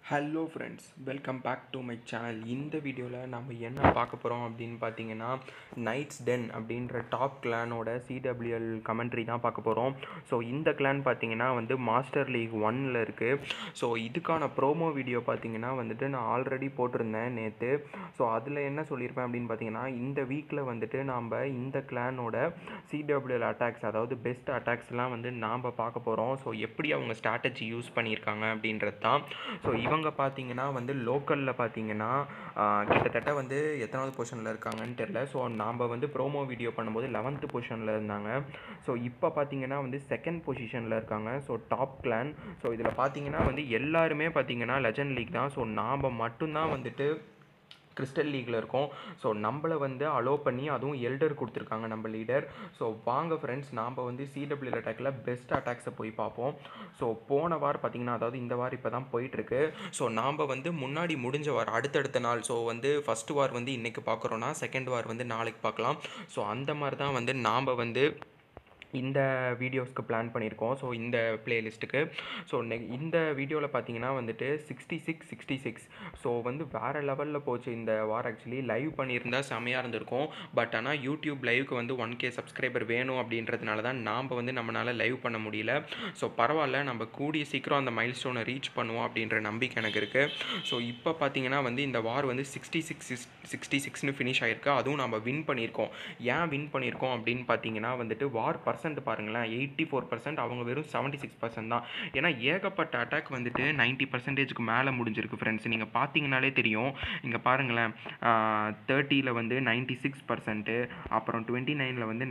Hello friends, welcome back to my channel. இந்த வீடியோவில் நம்ம என்ன பார்க்க போகிறோம் அப்படின்னு பார்த்தீங்கன்னா, நைட்ஸ் டென் அப்படின்ற டாப் கிளானோட CWL கமெண்ட்ரி தான் பார்க்க போகிறோம். ஸோ இந்த கிளான் பார்த்தீங்கன்னா மாஸ்டர் லீக் 1ல் இருக்குது. ஸோ இதுக்கான ப்ரோமோ வீடியோ பார்த்தீங்கன்னா நான் ஆல்ரெடி போட்டிருந்தேன் நேற்று. ஸோ அதில் என்ன சொல்லியிருப்பேன் அப்படின்னு பார்த்தீங்கன்னா, இந்த வீக்கில் நாம் இந்த கிளானோட CWL அட்டாக்ஸ், அதாவது பெஸ்ட் அட்டாக்ஸ்லாம் நாம் பார்க்க போகிறோம். ஸோ எப்படி அவங்க ஸ்ட்ராட்டஜி யூஸ் பண்ணியிருக்காங்க அப்படின்றது தான். ஸோ இவங்க பார்த்தீங்கன்னா லோக்கலில் பார்த்தீங்கன்னா கிட்டத்தட்ட எத்தனாவது பொசிஷனில் இருக்காங்கன்னு தெரில. ஸோ நாம் ப்ரோமோ வீடியோ பண்ணும்போது 11th பொசிஷனில் இருந்தாங்க. ஸோ இப்போ பார்த்தீங்கன்னா செகண்ட் பொசிஷனில் இருக்காங்க. So top clan. ஸோ இதில் பார்த்தீங்கன்னா எல்லாருமே பார்த்தீங்கன்னா லெஜண்ட் லீக் தான். ஸோ நாம் மட்டும்தான் கிறிஸ்டல் லீக்கில் இருக்கோம். ஸோ நம்மளை அலோவ் பண்ணி அதுவும் எல்டர் கொடுத்துருக்காங்க நம்ம லீடர். ஸோ வாங்க ஃப்ரெண்ட்ஸ், நாம் CWL அட்டாக்கில் பெஸ்ட் அட்டாக்ஸை போய் பார்ப்போம். ஸோ போன வாரம் பார்த்தீங்கன்னா, அதாவது இந்த வாரம் இப்போ தான் போயிட்டுருக்கு. ஸோ நாம் முன்னாடி முடிஞ்ச வாரம் அடுத்தடுத்த நாள், ஸோ ஃபஸ்ட்டு வார் இன்றைக்கி பார்க்குறோன்னா செகண்ட் வார் நாளைக்கு பார்க்கலாம். ஸோ அந்த மாதிரி தான் நாம் இந்த வீடியோஸ்க்கு பிளான் பண்ணியிருக்கோம். ஸோ இந்த பிளேலிஸ்ட்டுக்கு. ஸோ இந்த வீடியோவில் பார்த்தீங்கன்னா 66. ஸோ வேறு லெவலில் போச்சு இந்த வாரம். ஆக்சுவலி லைவ் பண்ணியிருந்தால் செமையாக இருந்திருக்கும். பட் ஆனால் யூடியூப் லைவுக்கு 1K சப்ஸ்கிரைபர் வேணும் அப்படின்றதுனால தான் நாம் நம்மளால் லைவ் பண்ண முடியல. ஸோ பரவாயில்ல, நம்ம கூடிய சீக்கிரம் அந்த மைல் ஸ்டோனை ரீச் பண்ணுவோம் அப்படின்ற நம்பிக்கை எனக்கு இருக்குது. ஸோ இப்போ பார்த்தீங்கன்னா இந்த வார் 66ன்னு ஃபினிஷ் ஆகிருக்கு. அதுவும் நம்ம வின் பண்ணியிருக்கோம். ஏன் வின் பண்ணியிருக்கோம் அப்படின்னு பார்த்தீங்கன்னா வார் பர்சன்ட் பாருங்களேன், 84%, அவங்க வெறும் 76% தான். ஏன்னா ஏகப்பட்ட அட்டாக் 90%க்கு மேலே முடிஞ்சிருக்கு ஃப்ரெண்ட்ஸ். நீங்கள் பார்த்தீங்கனாலே தெரியும். இங்கே பாருங்களேன், 30ல் 96%, அப்புறம் 29ல்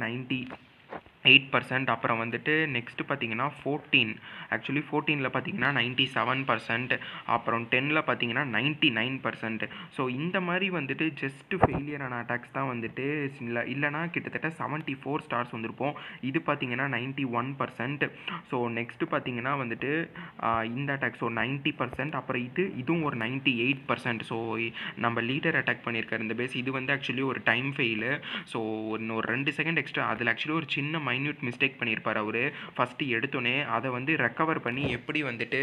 98%, அப்புறம் நெக்ஸ்ட்டு பார்த்தீங்கன்னா 14, ஆக்சுவலி 14ல் பார்த்தீங்கன்னா 97%, அப்புறம் 10ல் பார்த்தீங்கன்னா 99%. ஸோ இந்த மாதிரி ஜஸ்ட்டு ஃபெயிலியரான அட்டாக்ஸ் தான் இல்லைனா கிட்டத்தட்ட 74 ஸ்டார்ஸ் வந்திருப்போம். இது பார்த்தீங்கன்னா 91%. ஸோ நெக்ஸ்ட்டு பார்த்தீங்கன்னா இந்த அட்டாக் ஸோ 90%, அப்புறம் இதுவும் ஒரு 98%. ஸோ நம்ம லீடர் அட்டாக் பண்ணியிருக்காரு இந்த பேஸ். இது ஆக்சுவலி ஒரு டைம் ஃபெயிலு. ஸோ ஒரு 2 செகண்ட் எக்ஸ்ட்ரா, அதில் ஆக்சுவலி ஒரு சின்ன மைன்யூட் மிஸ்டேக் பண்ணியிருப்பார் அவர் ஃபஸ்ட்டு எடுத்தோன்னே. அதை ரெக்கவர் பண்ணி எப்படி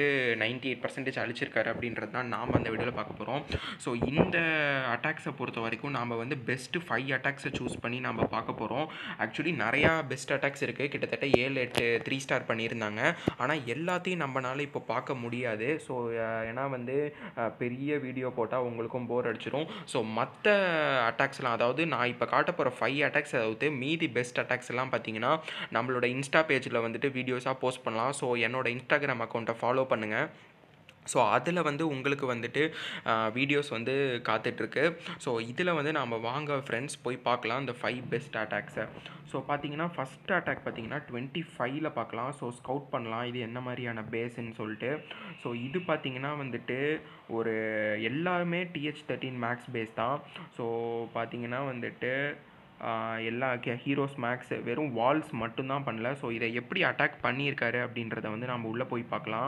98% அழிச்சிருக்காரு அப்படின்றது தான் நாம் அந்த வீடியோவில் பார்க்க போகிறோம். ஸோ இந்த அட்டாக்ஸை பொறுத்த வரைக்கும் நாம் பெஸ்ட்டு 5 அட்டாக்ஸை சூஸ் பண்ணி நம்ம பார்க்க போகிறோம். ஆக்சுவலி நிறையா பெஸ்ட் அட்டாக்ஸ் இருக்குது. கிட்டத்தட்ட 7-8 3 ஸ்டார் பண்ணியிருந்தாங்க. ஆனால் எல்லாத்தையும் நம்மளால் இப்போ பார்க்க முடியாது. ஸோ ஏன்னா பெரிய வீடியோ போட்டால் உங்களுக்கும் போர் அடிச்சிடும். ஸோ மற்ற அட்டாக்ஸ்லாம், அதாவது நான் இப்போ காட்ட போகிற 5 அட்டாக்ஸ், அதாவது மீதி பெஸ்ட் அட்டாக்ஸ் எல்லாம் பார்த்தீங்கன்னா நம்மளோட இன்ஸ்டா பேஜில் வீடியோஸாக போஸ்ட் பண்ணலாம். ஸோ என்னோட இன்ஸ்டாகிராம் அக்கௌண்ட்டை ஃபாலோ பண்ணுங்கள். ஸோ அதில் உங்களுக்கு வீடியோஸ் காத்துட்ருக்கு. ஸோ இதில் நாம் வாங்க ஃப்ரெண்ட்ஸ் போய் பார்க்கலாம் இந்த 5 பெஸ்ட் அட்டாக்ஸை. ஸோ பார்த்தீங்கன்னா ஃபஸ்ட் அட்டாக் பார்த்தீங்கன்னா 25ல் பார்க்கலாம். ஸோ ஸ்கவுட் பண்ணலாம் இது என்ன மாதிரியான பேஸுன்னு சொல்லிட்டு. ஸோ இது பார்த்தீங்கன்னா ஒரு எல்லாருமே TH13 மேக்ஸ் பேஸ் தான். ஸோ பார்த்தீங்கன்னா எல்லா ஹீரோஸ் மேக்ஸ் வெறும் வால்ஸ் மட்டும்தான் பண்ணல. ஸோ இதை எப்படி அட்டாக் பண்ணியிருக்காரு அப்படின்றத நம்ம உள்ளே போய் பார்க்கலாம்.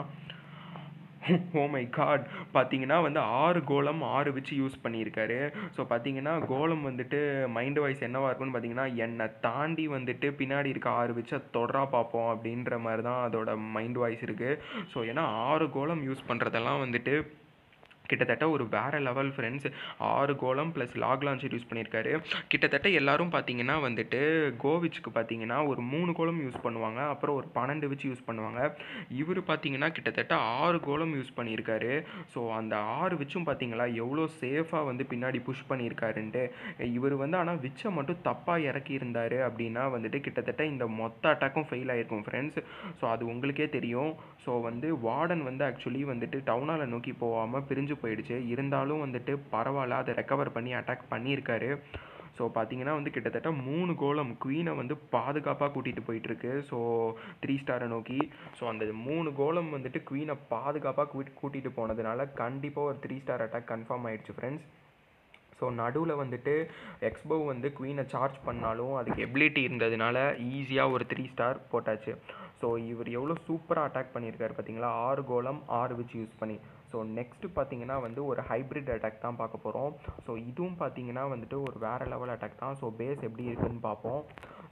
ஓ மை காட், பார்த்தீங்கன்னா 6 கோலம் 6 வச்சு யூஸ் பண்ணியிருக்காரு. ஸோ பார்த்தீங்கன்னா கோலம் மைண்டு வாய்ஸ் என்னவாக இருக்குன்னு பார்த்தீங்கன்னா, என்னை தாண்டி பின்னாடி இருக்க 6 வச்சு தொடரா பார்ப்போம் அப்படின்ற மாதிரி தான் அதோட மைண்ட் வாய்ஸ் இருக்குது. ஸோ ஏன்னா 6 கோலம் யூஸ் பண்ணுறதெல்லாம் கிட்டத்தட்ட ஒரு வேறு லெவல் ஃப்ரெண்ட்ஸ். 6 கோலம் ப்ளஸ் லாக் லான்ச்சர் யூஸ் பண்ணியிருக்காரு. கிட்டத்தட்ட எல்லோரும் பார்த்தீங்கன்னா கோவிச்சுக்கு பார்த்தீங்கன்னா ஒரு 3 கோலம் யூஸ் பண்ணுவாங்க, அப்புறம் ஒரு 12 வச்சு யூஸ் பண்ணுவாங்க. இவர் பார்த்தீங்கன்னா கிட்டத்தட்ட 6 கோலம் யூஸ் பண்ணியிருக்காரு. ஸோ அந்த 6 வச்சும் பார்த்தீங்களா எவ்வளோ சேஃபாக பின்னாடி புஷ் பண்ணியிருக்காருன்ட்டு. இவர் ஆனால் விச்சை மட்டும் தப்பாக இறக்கியிருந்தார் அப்படின்னா கிட்டத்தட்ட இந்த மொத்த அட்டாக்கும் ஃபெயில் ஆகிருக்கும் ஃப்ரெண்ட்ஸ். ஸோ அது உங்களுக்கே தெரியும். ஸோ வார்டன் ஆக்சுவலி டவுனால் நோக்கி போகாமல் பிரிஞ்சு போயிடுச்சு. இருந்தாலும் பரவாயில்ல, அதை ரெக்கவர் பண்ணி அட்டாக் பண்ணியிருக்காரு. ஸோ பார்த்தீங்கன்னா கிட்டத்தட்ட 3 கோலம் குவீனை பாதுகாப்பாக கூட்டிகிட்டு போயிட்டுருக்கு. ஸோ 3 ஸ்டாரை நோக்கி. ஸோ அந்த 3 கோலம் குவீனை பாதுகாப்பாக கூட்டிகிட்டு போனதுனால கண்டிப்பாக ஒரு 3 ஸ்டார் அட்டாக் கன்ஃபார்ம் ஆகிடுச்சு ஃப்ரெண்ட்ஸ். ஸோ நடுவில் எக்ஸ்போ குவீனை சார்ஜ் பண்ணாலும் அதுக்கு எபிலிட்டி இருந்ததுனால ஈஸியாக ஒரு 3 ஸ்டார் போட்டாச்சு. ஸோ இவர் எவ்வளோ சூப்பராக அட்டாக் பண்ணியிருக்காரு பார்த்தீங்களா, 6 கோலம் 6 வச்சு யூஸ் பண்ணி. ஸோ நெக்ஸ்ட்டு பார்த்தீங்கன்னா ஒரு ஹைப்ரிட் அட்டாக் தான் பார்க்க போகிறோம். ஸோ இதுவும் பார்த்தீங்கன்னா ஒரு வேறு லெவல் அட்டாக் தான். ஸோ பேஸ் எப்படி இருக்குதுன்னு பார்ப்போம்.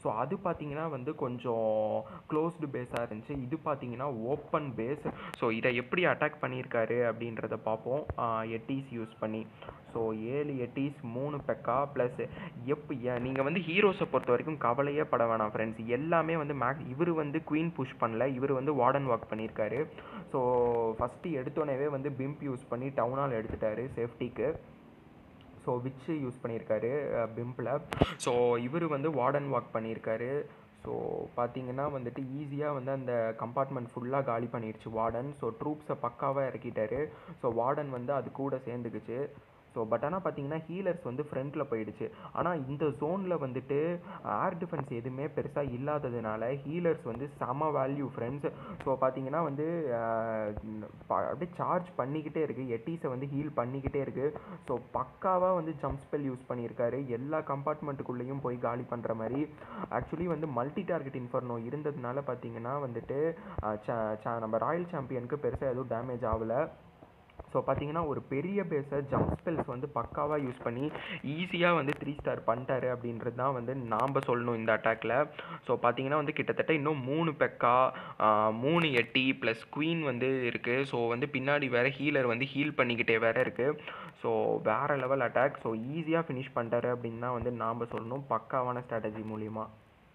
ஸோ அது பார்த்தீங்கன்னா வந்து கொஞ்சம் க்ளோஸ்டு பேஸாக இருந்துச்சு. இது பார்த்தீங்கன்னா ஓப்பன் பேஸ். ஸோ இதை எப்படி அட்டாக் பண்ணியிருக்காரு அப்படின்றத பார்ப்போம். எட்டீஸ் யூஸ் பண்ணி. ஸோ 7 எட்டீஸ் 3 பெக்கா ப்ளஸ் நீங்கள் வந்து ஹீரோஸை பொறுத்த வரைக்கும் கவலையே பட வேணாம் ஃப்ரெண்ட்ஸ். எல்லாமே வந்து இவர் வந்து குவீன் புஷ் பண்ணல, இவர் வந்து வார்டன் வாக் பண்ணியிருக்காரு. ஸோ ஃபஸ்ட்டு எடுத்தோடனே வந்து பிம்ப் யூஸ் பண்ணி டவுனால் எடுத்துட்டாரு சேஃப்டிக்கு. ஸோ விச்சு யூஸ் பண்ணியிருக்காரு பிம்பில். ஸோ இவர் வந்து வார்டன் வாக் பண்ணியிருக்காரு. ஸோ பார்த்தீங்கன்னா வந்துட்டு ஈஸியாக வந்து அந்த கம்பார்ட்மெண்ட் ஃபுல்லாக காலி பண்ணிடுச்சு வார்டன். ஸோ ட்ரூப்ஸை பக்காவாக இறக்கிட்டாரு. ஸோ வார்டன் வந்து அது கூட சேர்ந்துக்குச்சு. ஸோ பட் ஆனால் பார்த்தீங்கன்னா ஹீலர்ஸ் வந்து ஃப்ரண்ட்டில் போயிடுச்சு. ஆனால் இந்த ஜோனில் வந்துட்டு ஏர் டிஃபென்ஸ் எதுவுமே பெருசாக இல்லாததுனால ஹீலர்ஸ் வந்து செம வேல்யூ ஃப்ரெண்ட்ஸ். ஸோ பார்த்தீங்கன்னா வந்து அப்படியே சார்ஜ் பண்ணிக்கிட்டே இருக்குது, எட்டீஸை வந்து ஹீல் பண்ணிக்கிட்டே இருக்குது. ஸோ பக்காவாக வந்து ஜம்ப் ஸ்பெல் யூஸ் பண்ணியிருக்காரு, எல்லா கம்பார்ட்மெண்ட்டுக்குள்ளேயும் போய் காலி பண்ணுற மாதிரி. ஆக்சுவலி வந்து மல்டி டார்கெட் இன்ஃபர்னோ இருந்ததுனால பார்த்தீங்கன்னா வந்துட்டு நம்ம ராயல் சாம்பியனுக்கு பெருசாக எதுவும் டேமேஜ் ஆகலை. ஸோ பார்த்தீங்கன்னா ஒரு பெரிய பேஸை ஜம்ப் ஸ்பெல்ஸ் வந்து பக்காவாக யூஸ் பண்ணி ஈஸியாக வந்து 3 ஸ்டார் பண்ணிட்டாரு அப்படின்றது தான் வந்து நாம் சொல்லணும் இந்த அட்டாக்கில். ஸோ பார்த்தீங்கன்னா வந்து கிட்டத்தட்ட இன்னும் 3 பெக்கா 3 எட்டி ப்ளஸ் குவீன் வந்து இருக்குது. ஸோ வந்து பின்னாடி வேறு ஹீலர் வந்து ஹீல் பண்ணிக்கிட்டே வேறு இருக்குது. ஸோ வேறு லெவல் அட்டாக். ஸோ ஈஸியாக ஃபினிஷ் பண்ணிட்டாரு அப்படின்னு தான் வந்து நாம் சொல்லணும் பக்காவான ஸ்ட்ராட்டஜி மூலிமா.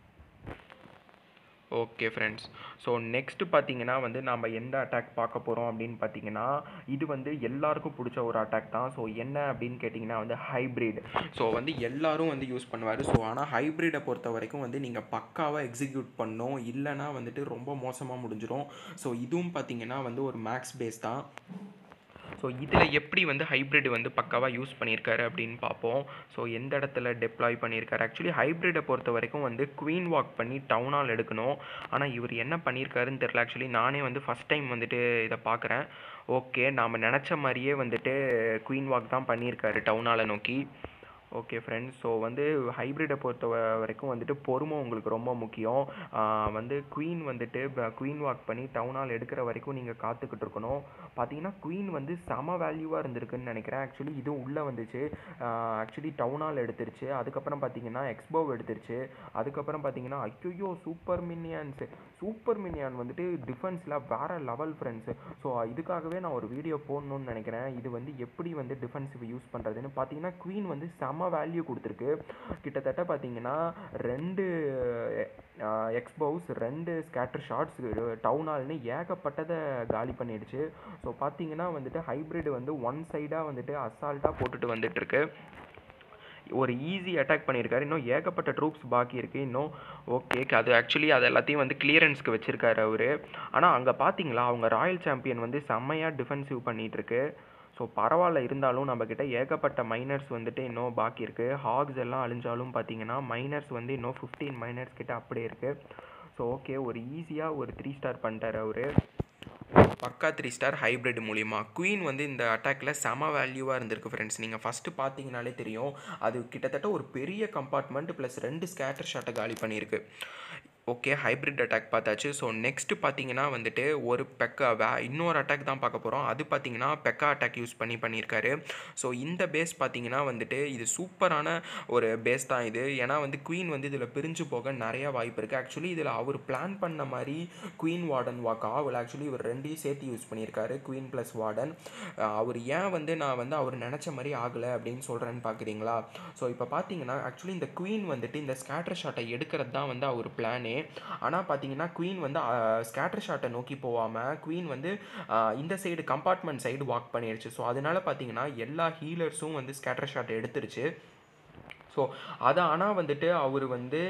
ஓகே ஃப்ரெண்ட்ஸ், ஸோ நெக்ஸ்ட்டு பார்த்தீங்கன்னா வந்து நம்ம எந்த அட்டாக் பார்க்க போகிறோம் அப்படின்னு பார்த்தீங்கன்னா இது வந்து எல்லாருக்கும் பிடிச்ச ஒரு அட்டாக் தான். ஸோ என்ன அப்படின்னு கேட்டிங்கன்னா வந்து ஹைப்ரிட். ஸோ வந்து எல்லோரும் வந்து யூஸ் பண்ணுவார். ஸோ ஆனால் ஹைப்ரிடை பொறுத்த வரைக்கும் வந்து நீங்கள் பக்காவாக எக்ஸிக்யூட் பண்ணணும், இல்லைனா வந்துட்டு ரொம்ப மோசமாக முடிஞ்சிடும். ஸோ இதுவும் பார்த்தீங்கன்னா வந்து ஒரு மேக்ஸ் பேஸ் தான். ஸோ இதில் எப்படி வந்து ஹைப்ரிட் வந்து பக்காவாக யூஸ் பண்ணியிருக்காரு அப்படின்னு பார்ப்போம். ஸோ எந்த இடத்துல டெப்ளாய் பண்ணியிருக்காரு. ஆக்சுவலி ஹைப்ரிடை பொறுத்த வரைக்கும் வந்து குவீன் வாக் பண்ணி டவுனால் எடுக்கணும். ஆனால் இவர் என்ன பண்ணியிருக்காருன்னு தெரில. ஆக்சுவலி நானே வந்து ஃபஸ்ட் டைம் வந்துட்டு இதை பார்க்குறேன். ஓகே, நாம் நினச்ச மாதிரியே வந்துட்டு குவீன் வாக் தான் பண்ணியிருக்காரு டவுனால் நோக்கி. ஓகே ஃப்ரெண்ட்ஸ், ஸோ வந்து ஹைப்ரிடை பொறுத்த வரைக்கும் வந்துட்டு பொறுமை உங்களுக்கு ரொம்ப முக்கியம். வந்து குவீன் வந்துட்டு குவீன் வாக் பண்ணி டவுனால் எடுக்கிற வரைக்கும் நீங்கள் காத்துக்கிட்டு இருக்கணும். பார்த்தீங்கன்னா குவீன் வந்து செம வேல்யூவாக இருந்திருக்குன்னு நினைக்கிறேன். ஆக்சுவலி இதுவும் உள்ளே வந்துச்சு. ஆக்சுவலி டவுனால் எடுத்துருச்சு. அதுக்கப்புறம் பார்த்தீங்கன்னா எக்ஸ்போவ் எடுத்துருச்சு. அதுக்கப்புறம் பார்த்தீங்கன்னா ஐயோ சூப்பர் மினியான் வந்துட்டு டிஃபென்ஸில் வேறு லெவல் ஃப்ரெண்ட்ஸு. ஸோ இதுக்காகவே நான் ஒரு வீடியோ போடணுன்னு நினைக்கிறேன். இது வந்து எப்படி வந்து டிஃபென்சிவ் யூஸ் பண்ணுறதுன்னு. பார்த்தீங்கன்னா குவீன் வந்து வேல்யூ கொடுத்துருக்கு. கிட்டத்தட்ட பார்த்தீங்கன்னா 2 எக்ஸ்போவ்ஸ் 2 ஸ்கேட்டர் ஷாட்ஸ் டவுனால்னு ஏகப்பட்டதை காலி பண்ணிடுச்சு. ஸோ பார்த்தீங்கன்னா வந்துட்டு ஹைப்ரிட் வந்து ஒன் சைடாக வந்துட்டு அசால்ட்டாக போட்டுட்டு வந்துட்டுருக்கு. ஒரு ஈஸி அட்டாக் பண்ணியிருக்காரு. இன்னும் ஏகப்பட்ட ட்ரூப்ஸ் பாக்கி இருக்குது இன்னும். ஓகே, அது ஆக்சுவலி அது எல்லாத்தையும் வந்து கிளியரன்ஸ்க்கு வச்சுருக்காரு அவர். ஆனால் அங்கே பார்த்தீங்களா அவங்க ராயல் சாம்பியன் வந்து செம்மையாக டிஃபென்சிவ் பண்ணிகிட்ருக்கு. ஸோ பரவாயில்ல, இருந்தாலும் நம்மக்கிட்ட ஏகப்பட்ட மைனர்ஸ் வந்துட்டு இன்னும் பாக்கி இருக்குது. ஹாக்ஸ் எல்லாம் அழிஞ்சாலும் பார்த்தீங்கன்னா மைனர்ஸ் வந்து இன்னும் 15 மைனர்ஸ் கிட்ட அப்படியே இருக்குது. ஸோ ஓகே, ஒரு ஈஸியாக ஒரு 3 ஸ்டார் பண்ணிட்டார் அவர். பக்கா 3 ஸ்டார் ஹைப்ரிட் மூலிமா. குவீன் வந்து இந்த அட்டாக்கில் செம வேல்யூவாக இருந்திருக்கு ஃப்ரெண்ட்ஸ். நீங்கள் ஃபஸ்ட்டு பார்த்தீங்கனாலே தெரியும், அது கிட்டத்தட்ட ஒரு பெரிய கம்பார்ட்மெண்ட் ப்ளஸ் 2 ஸ்கேட்டர் ஷாட்டை காலி பண்ணியிருக்கு. ஓகே, ஹைப்ரிட் அட்டாக் பார்த்தாச்சு. ஸோ நெக்ஸ்ட்டு பார்த்தீங்கன்னா வந்துட்டு ஒரு இன்னொரு அட்டாக் தான் பார்க்க போகிறோம். அது பார்த்தீங்கன்னா பெக்கா அட்டாக் யூஸ் பண்ணியிருக்காரு. ஸோ இந்த பேஸ் பார்த்தீங்கன்னா வந்துட்டு இது சூப்பரான ஒரு பேஸ் தான் இது. ஏன்னா வந்து குவீன் வந்து இதில் பிரிஞ்சு போக நிறையா வாய்ப்பு இருக்குது. ஆக்சுவலி இதில் அவர் பிளான் பண்ண மாதிரி குவீன் வார்டன் வாக் ஆகல. ஆக்சுவலி இவர் 2 சேர்த்து யூஸ் பண்ணியிருக்காரு, குவீன் ப்ளஸ் வார்டன். அவர் ஏன் வந்து நான் வந்து அவர் நினச்ச மாதிரி ஆகலை அப்படின்னு சொல்கிறேன்னு பார்க்குறீங்களா. ஸோ இப்போ பார்த்தீங்கன்னா ஆக்சுவலி இந்த குவீன் வந்துட்டு இந்த ஸ்கேட்டர் ஷாட்டை எடுக்கிறது தான் வந்து அவர் பிளானே. ஆனால் பார்த்தீங்கன்னா குவீன் வந்து ஸ்கேட்டர் ஷாட்டை நோக்கி போகாமல் குவீன் வந்து இந்த சைடு கம்பார்ட்மெண்ட் சைடு வாக் பண்ணிடுச்சு. ஸோ அதனால பார்த்தீங்கன்னா எல்லா ஹீலர்ஸும் வந்து ஸ்கேட்டர் ஷாட்டை எடுத்துருச்சு. ஸோ அதை ஆனால் வந்துட்டு அவர் வந்து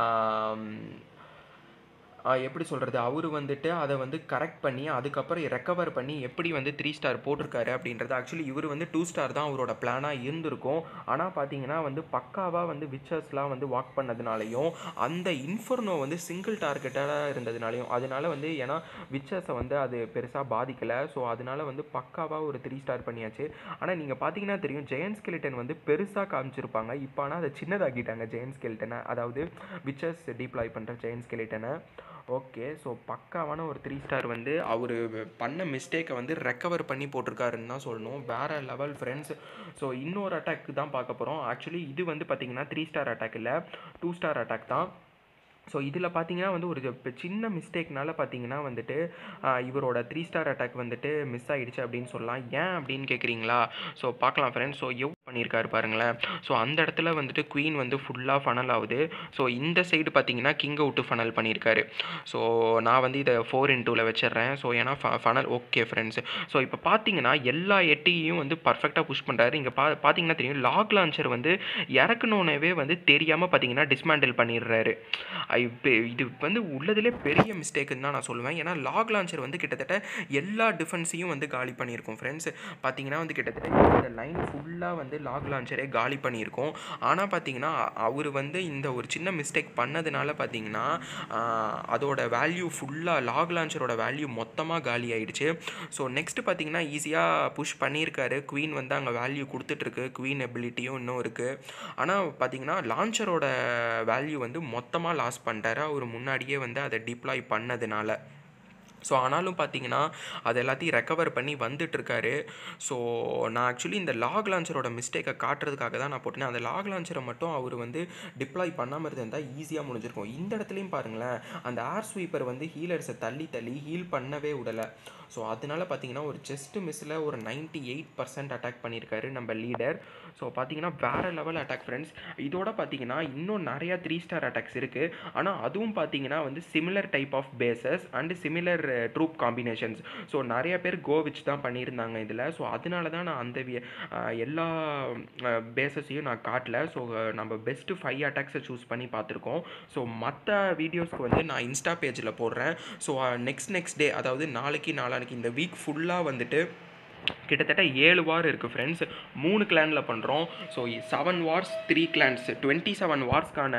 எப்படி சொல்கிறது, அவர் வந்துட்டு அதை வந்து கரெக்ட் பண்ணி அதுக்கப்புறம் ரெக்கவர் பண்ணி எப்படி வந்து 3 ஸ்டார் போட்டிருக்காரு அப்படின்றது. ஆக்சுவலி இவர் வந்து 2 ஸ்டார் தான் அவரோட பிளானாக இருந்திருக்கும். ஆனால் பார்த்தீங்கன்னா வந்து பக்காவாக வந்து விச்சர்ஸ்லாம் வந்து வாக் பண்ணதுனாலையும் அந்த இன்ஃபர்னோ வந்து சிங்கிள் டார்கெட்டாக இருந்ததுனாலையும் அதனால வந்து ஏன்னா விச்சர்ஸை வந்து அது பெருசாக பாதிக்கலை. ஸோ அதனால வந்து பக்காவாக ஒரு 3 ஸ்டார் பண்ணியாச்சு. ஆனால் நீங்கள் பார்த்தீங்கன்னா தெரியும் ஜெயன்ட் ஸ்கெலிட்டன் வந்து பெருசாக காமிச்சிருப்பாங்க. இப்போ ஆனால் அதை சின்னதாக்கிட்டாங்க ஜெயன்ட் ஸ்கெலிட்டனை, அதாவது விச்சர்ஸ் டிப்ளாய் பண்ணுற ஜெயன்ட் ஸ்கெலிட்டனை. ஓகே, ஸோ பக்காவான ஒரு 3 ஸ்டார் வந்து அவர் பண்ண மிஸ்டேக்கை வந்து ரெக்கவர் பண்ணி போட்டிருக்காருன்னு தான் சொல்லணும். வேறு லெவல் ஃப்ரெண்ட்ஸ். ஸோ இன்னொரு அட்டாக் தான் பார்க்க போகிறோம். ஆக்சுவலி இது வந்து பார்த்திங்கன்னா 3 ஸ்டார் அட்டாக் இல்லை, 2 ஸ்டார் அட்டாக் தான். ஸோ இதில் பார்த்தீங்கன்னா வந்து ஒரு சின்ன மிஸ்டேக்னால பார்த்தீங்கன்னா வந்துட்டு இவரோட 3 ஸ்டார் அட்டாக் வந்துட்டு மிஸ் ஆகிடுச்சு அப்படின்னு சொல்லலாம். ஏன் அப்படின்னு கேட்குறீங்களா? ஸோ பார்க்கலாம் ஃப்ரெண்ட்ஸ். ஸோ பண்ணியிருக்காரு பாருங்களேன். ஸோ அந்த இடத்துல வந்துட்டு குயின் வந்து ஃபுல்லாக ஃபனல் ஆகுது. ஸோ இந்த சைடு பார்த்தீங்கன்னா கிங் அவுட்டு ஃபனல் பண்ணியிருக்காரு. ஸோ நான் வந்து இதை 4x2ல் வச்சிடுறேன். ஸோ ஏன்னா ஃபனல் ஓகே ஃப்ரெண்ட்ஸ். ஸோ இப்போ பார்த்தீங்கன்னா எல்லா எட்டியும் வந்து பர்ஃபெக்டாக புஷ் பண்ணுறாரு. இங்கே பார்த்தீங்கன்னா தெரியும் லாக் லான்ச்சர் வந்து இறக்கணுன்னே வந்து தெரியாமல் பார்த்தீங்கன்னா டிஸ்மேண்டில் பண்ணிடுறாரு. இது வந்து உள்ளதிலே பெரிய மிஸ்டேக்குன்னு தான் நான் சொல்லுவேன். ஏன்னா லாக் லான்ச்சர் வந்து கிட்டத்தட்ட எல்லா டிஃபென்ஸையும் வந்து காலி பண்ணியிருக்கோம் ஃப்ரெண்ட்ஸ். பார்த்தீங்கன்னா வந்து கிட்டத்தட்ட இந்த லைன் ஃபுல்லாக வந்து லாக் லான்ச்சரே காலி பண்ணியிருக்கோம். ஆனால் பார்த்தீங்கன்னா அவர் வந்து இந்த ஒரு சின்ன மிஸ்டேக் பண்ணதுனால பார்த்தீங்கன்னா அதோட வேல்யூ ஃபுல்லாக லாக் லான்ச்சரோட வேல்யூ மொத்தமாக காலி ஆகிடுச்சு. ஸோ நெக்ஸ்ட்டு பார்த்தீங்கன்னா ஈஸியாக புஷ் பண்ணியிருக்காரு. குயின் வந்து அங்கே வேல்யூ கொடுத்துட்ருக்கு. குயின் எபிலிட்டியும் இன்னும் இருக்குது. ஆனால் பார்த்தீங்கன்னா லான்ச்சரோட வேல்யூ வந்து மொத்தமாக லாஸ் பண்ணிட்டாரு அவர் முன்னாடியே வந்து அதை டிப்ளாய் பண்ணதுனால. ஸோ ஆனாலும் பார்த்தீங்கன்னா அது எல்லாத்தையும் ரெக்கவர் பண்ணி வந்துட்டுருக்காரு. ஸோ நான் ஆக்சுவலி இந்த லாக் லான்ச்சரோட மிஸ்டேக்கை காட்டுறதுக்காக தான் நான் போட்டேன். அந்த லாக் லான்ச்சரை மட்டும் அவர் வந்து டிப்ளாய் பண்ணாமல் இருந்தால் ஈஸியாக முடிஞ்சிருக்கும். இந்த இடத்துலையும் பாருங்களேன், அந்த ஏர் ஸ்வீப்பர் வந்து ஹீலர்ஸை தள்ளி ஹீல் பண்ணவே விடலை. ஸோ அதனால பார்த்தீங்கன்னா ஒரு ஜஸ்ட் மிஸ்ஸில் ஒரு 98% அட்டாக் பண்ணியிருக்காரு நம்ம லீடர். ஸோ பார்த்தீங்கன்னா வேறு லெவல் அட்டாக் ஃப்ரெண்ட்ஸ். இதோட பார்த்தீங்கன்னா இன்னும் நிறையா 3 ஸ்டார் அட்டாக்ஸ் இருக்குது. ஆனால் அதுவும் பார்த்தீங்கன்னா வந்து similar type of bases and similar troop combinations. So நிறைய பேர் கோவிச் தான் பண்ணியிருந்தாங்க இதில். ஸோ அதனால தான் நான் அந்த எல்லா பேசஸையும் நான் காட்டல. ஸோ நம்ம பெஸ்ட்டு 5 அட்டாக்ஸை சூஸ் பண்ணி பார்த்துருக்கோம். ஸோ மற்ற வீடியோஸ்க்கு வந்து நான் இன்ஸ்டா பேஜில் போடுறேன். ஸோ நெக்ஸ்ட் டே அதாவது நாளைக்கு இந்த வீக் ஃபுல்லாக வந்துட்டு கிட்டத்தட்ட 7 வார் இருக்குது ஃப்ரெண்ட்ஸ். 3 கிளானில் பண்ணுறோம். ஸோ 7 வார்ஸ் 3 கிளான்ஸ் 27 வார்ஸ்க்கான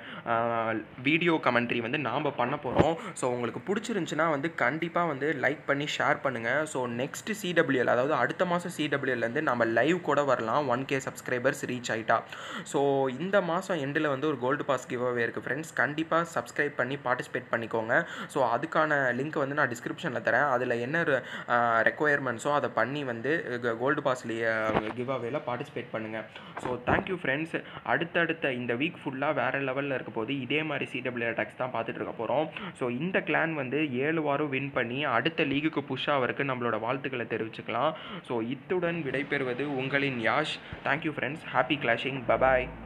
வீடியோ கமெண்ட்ரி வந்து நாம் பண்ண போகிறோம். ஸோ உங்களுக்கு பிடிச்சிருந்துச்சுன்னா வந்து கண்டிப்பாக வந்து லைக் பண்ணி ஷேர் பண்ணுங்கள். ஸோ நெக்ஸ்ட்டு CWL அதாவது அடுத்த மாதம் CWLலேருந்து நம்ம லைவ் கூட வரலாம். 1K சப்ஸ்கிரைபர்ஸ் ரீச் ஆகிட்டா. ஸோ இந்த மாதம் எண்டில் வந்து ஒரு கோல்டு பாஸ் கிவ் அவே இருக்குது ஃப்ரெண்ட்ஸ். கண்டிப்பாக சப்ஸ்கிரைப் பண்ணி பார்ட்டிசிபேட் பண்ணிக்கோங்க. ஸோ அதுக்கான லிங்க் வந்து நான் டிஸ்கிரிப்ஷனில் தரேன். அதில் என்ன ரெக்குயர்மெண்ட்ஸோ அதை பண்ணி வந்து கோல்டு பாஸ்லேயே கிவ் அவேல பார்ட்டிசிபேட் பண்ணுங்கள். So thank you friends. அடுத்தடுத்த இந்த வீக் ஃபுல்லாக வேறு லெவலில் இருக்க போது இதே மாதிரி CWL அட்டாக்ஸ் தான் பார்த்துட்டு இருக்க போகிறோம். ஸோ இந்த கிளான் வந்து 7 வாரம் வின் பண்ணி அடுத்த லீகுக்கு புஷ் ஆகிறதுக்கு நம்மளோட வாழ்த்துக்களை தெரிவிச்சுக்கலாம். ஸோ இத்துடன் விடைபெறுவது உங்களின் Yash. Thank you friends. Happy clashing. Bye bye.